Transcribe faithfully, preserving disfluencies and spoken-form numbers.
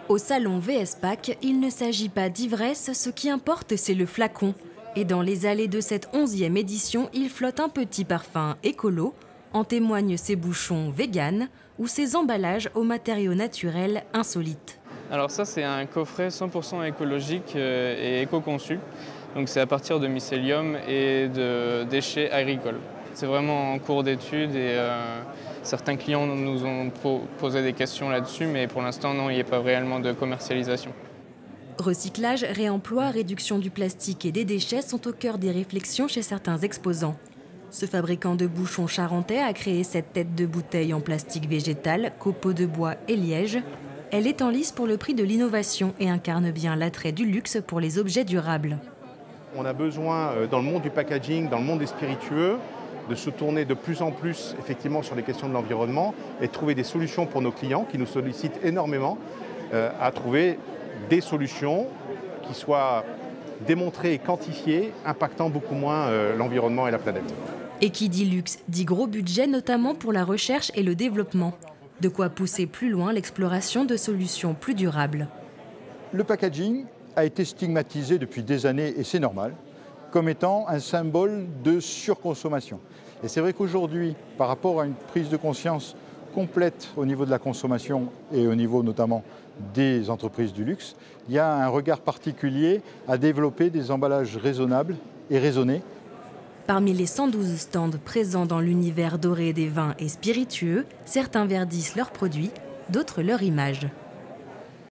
Au salon V S P A C, il ne s'agit pas d'ivresse, ce qui importe c'est le flacon. Et dans les allées de cette onzième édition, il flotte un petit parfum écolo, en témoignent ces bouchons véganes ou ces emballages aux matériaux naturels insolites. Alors ça, c'est un coffret cent pour cent écologique et éco-conçu. Donc c'est à partir de mycélium et de déchets agricoles. C'est vraiment en cours d'étude et euh, certains clients nous ont posé des questions là-dessus, mais pour l'instant, non, il n'y a pas réellement de commercialisation. Recyclage, réemploi, réduction du plastique et des déchets sont au cœur des réflexions chez certains exposants. Ce fabricant de bouchons charentais a créé cette tête de bouteille en plastique végétal, copeaux de bois et liège. Elle est en lice pour le prix de l'innovation et incarne bien l'attrait du luxe pour les objets durables. On a besoin, dans le monde du packaging, dans le monde des spiritueux, de se tourner de plus en plus effectivement sur les questions de l'environnement et de trouver des solutions pour nos clients qui nous sollicitent énormément euh, à trouver des solutions qui soient démontrées et quantifiées, impactant beaucoup moins euh, l'environnement et la planète. Et qui dit luxe, dit gros budget, notamment pour la recherche et le développement. De quoi pousser plus loin l'exploration de solutions plus durables. Le packaging a été stigmatisé depuis des années, et c'est normal, comme étant un symbole de surconsommation. Et c'est vrai qu'aujourd'hui, par rapport à une prise de conscience complète au niveau de la consommation et au niveau notamment des entreprises du luxe, il y a un regard particulier à développer des emballages raisonnables et raisonnés. Parmi les cent douze stands présents dans l'univers doré des vins et spiritueux, certains verdissent leurs produits, d'autres leur image.